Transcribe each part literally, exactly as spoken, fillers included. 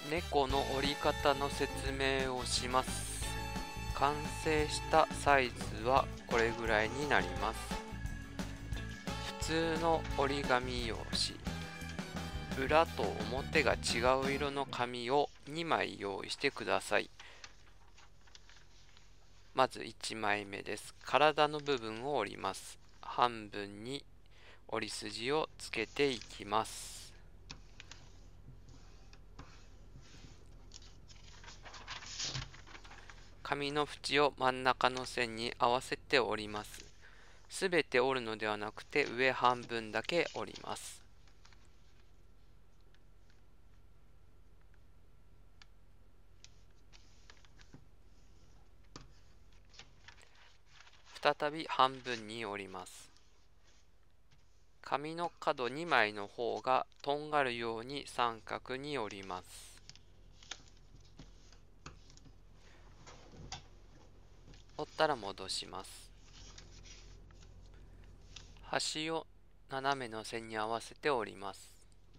猫の折り方の説明をします。完成したサイズはこれぐらいになります。普通の折り紙用紙、裏と表が違う色の紙をにまい用意してください。まずいちまいめです。体の部分を折ります。半分に折り筋をつけていきます。紙の縁を真ん中の線に合わせて折ります。すべて折るのではなくて上半分だけ折ります。再び半分に折ります。紙の角にまいの方がとんがるように三角に折ります。折ったら戻します。端を斜めの線に合わせて折ります。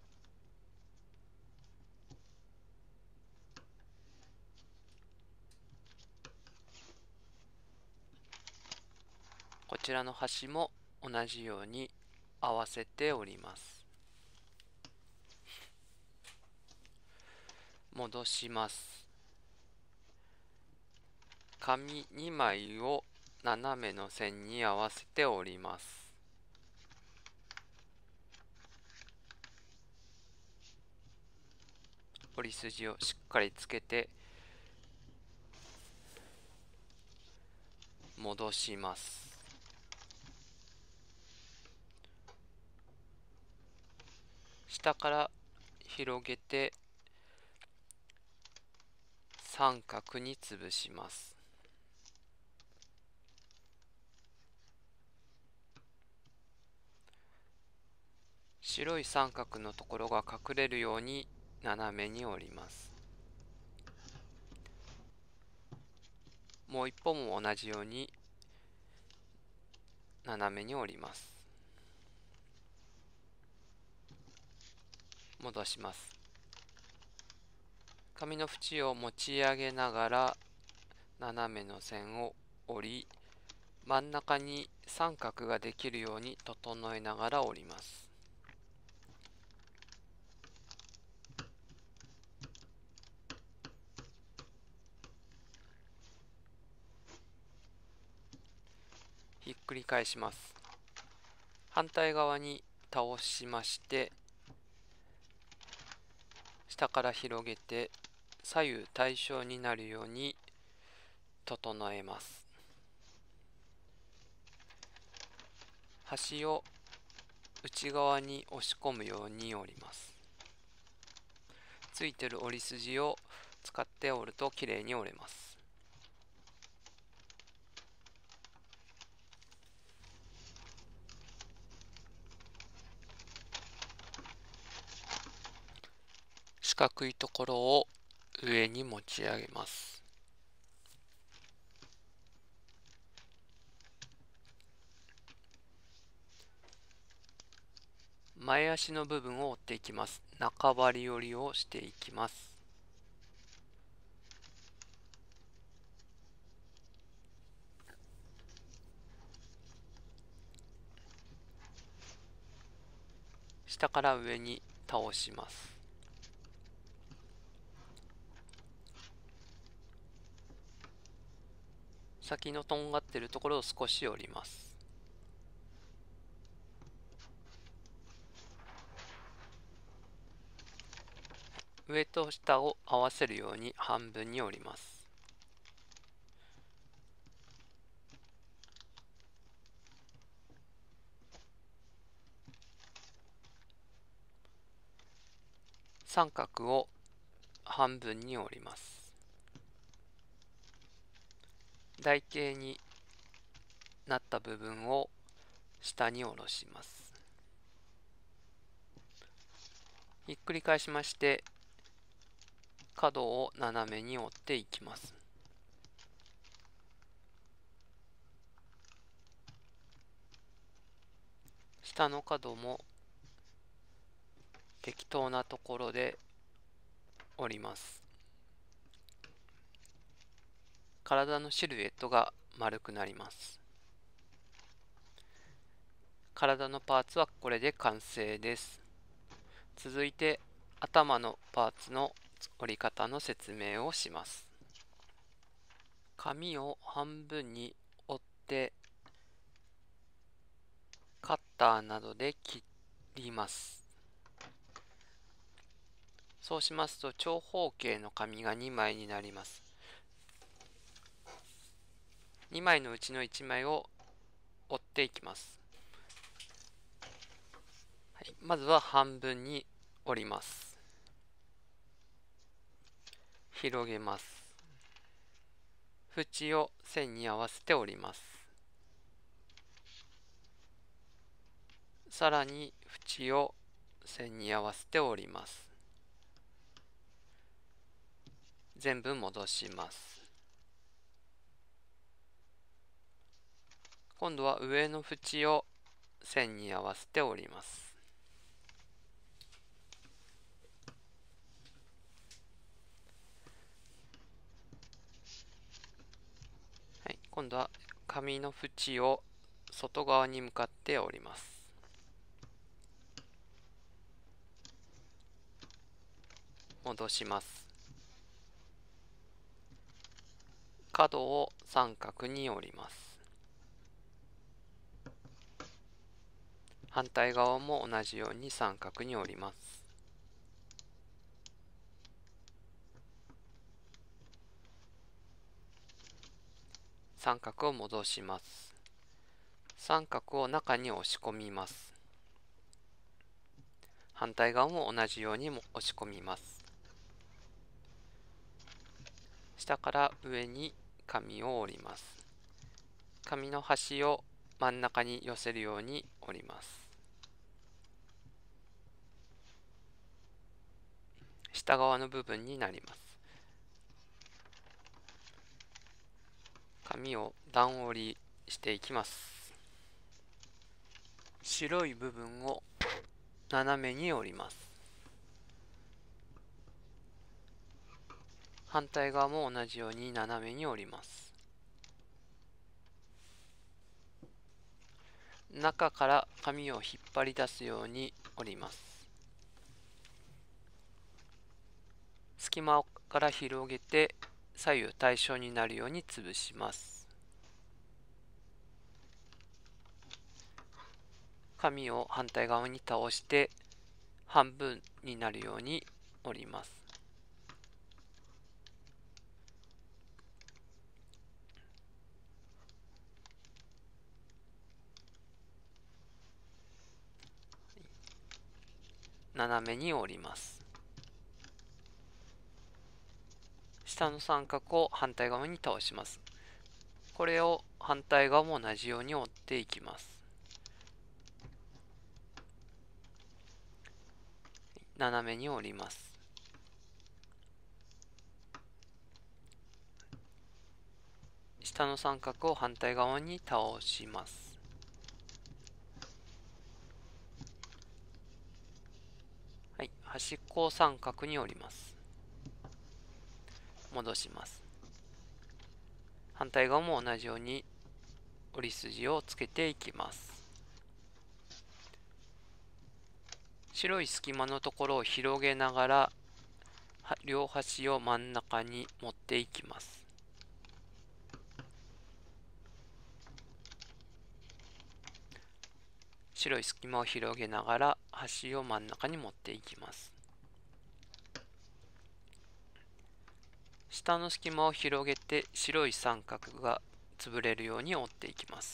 こちらの端も同じように合わせて折ります。戻します。紙にまいを斜めの線に合わせて折ります。折り筋をしっかりつけて戻します。下から広げて三角に潰します。白い三角のところが隠れるように斜めに折ります。もう一方も同じように斜めに折ります。戻します。紙の縁を持ち上げながら斜めの線を折り、真ん中に三角ができるように整えながら折ります。ひっくり返します。反対側に倒しまして、下から広げて左右対称になるように整えます。端を内側に押し込むように折ります。ついてる折り筋を使って折るときれいに折れます。四角いところを上に持ち上げます。前足の部分を折っていきます。中張り折りをしていきます。下から上に倒します。先のとんがっているところを少し折ります。上と下を合わせるように半分に折ります。三角を半分に折ります。台形になった部分を下に下ろします。ひっくり返しまして角を斜めに折っていきます。下の角も適当なところで折ります。体のシルエットが丸くなります。体のパーツはこれで完成です。続いて頭のパーツの折り方の説明をします。紙を半分に折ってカッターなどで切ります。そうしますと長方形の紙がにまいになります。にまいのうちのいちまいを折っていきます。はい、まずは半分に折ります。広げます。縁を線に合わせて折ります。さらに縁を線に合わせて折ります。全部戻します。今度は上の縁を線に合わせて折ります。はい、今度は紙の縁を外側に向かって折ります。戻します。角を三角に折ります。反対側も同じように三角に折ります。三角を戻します。三角を中に押し込みます。反対側も同じようにも押し込みます。下から上に紙を折ります。紙の端を真ん中に寄せるように折ります。下側の部分になります。紙を段折りしていきます。白い部分を斜めに折ります。反対側も同じように斜めに折ります。中から紙を引っ張り出すように折ります。隙間から広げて左右対称になるように潰します。紙を反対側に倒して半分になるように折ります。斜めに折ります。下の三角を反対側に倒します。これを反対側も同じように折っていきます。斜めに折ります。下の三角を反対側に倒します。はい、端っこを三角に折ります。戻します。反対側も同じように折り筋をつけていきます。白い隙間のところを広げながら両端を真ん中に持っていきます。白い隙間を広げながら端を真ん中に持っていきます。下の隙間を広げて白い三角が潰れるように折っていきます。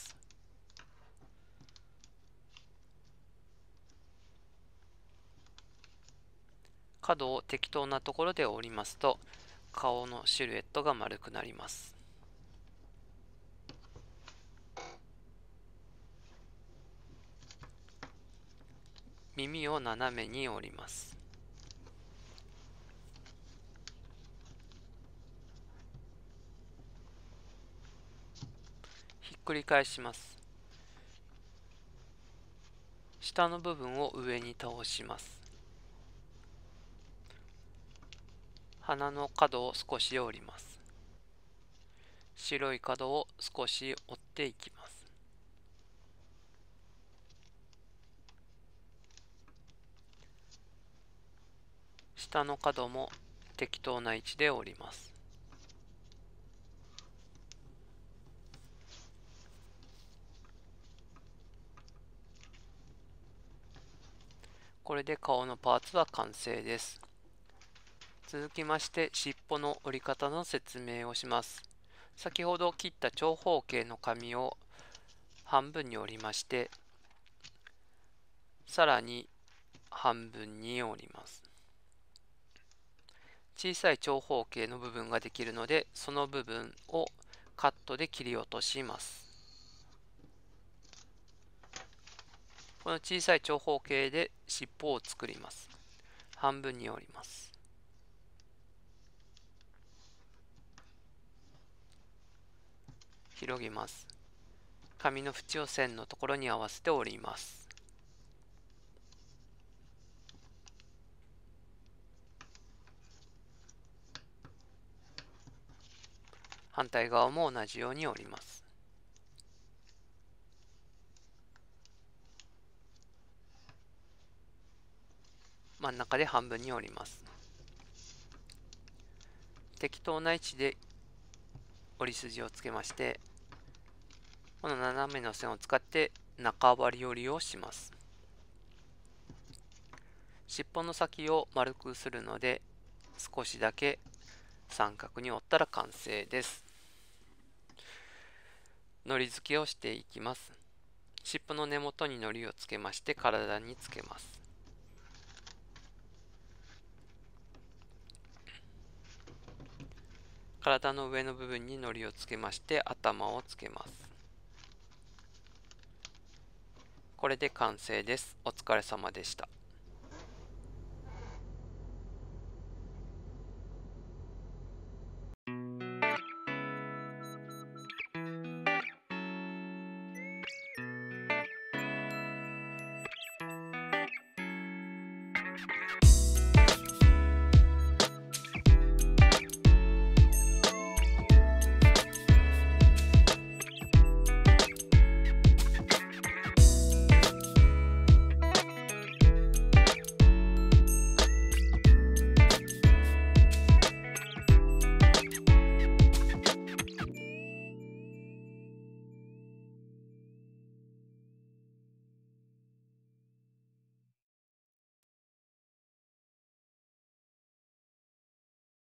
角を適当なところで折りますと顔のシルエットが丸くなります。耳を斜めに折ります。ひっくり返します。下の部分を上に倒します。 鼻の角を少し折ります。白い角を少し折っていきます。下の角も適当な位置で折ります。これで顔のパーツは完成です。続きまして尻尾の折り方の説明をします。先ほど切った長方形の紙を半分に折りまして、さらに半分に折ります。小さい長方形の部分ができるので、その部分をカットで切り落とします。この小さい長方形で尻尾を作ります。半分に折ります。広げます。紙の縁を線のところに合わせて折ります。反対側も同じように折ります。真ん中で半分に折ります。適当な位置で折り筋をつけまして、この斜めの線を使って中割り折りをします。尻尾の先を丸くするので、少しだけ三角に折ったら完成です。糊付けをしていきます。尻尾の根元に糊をつけまして体につけます。体の上の部分に糊をつけまして頭をつけます。これで完成です。お疲れ様でした。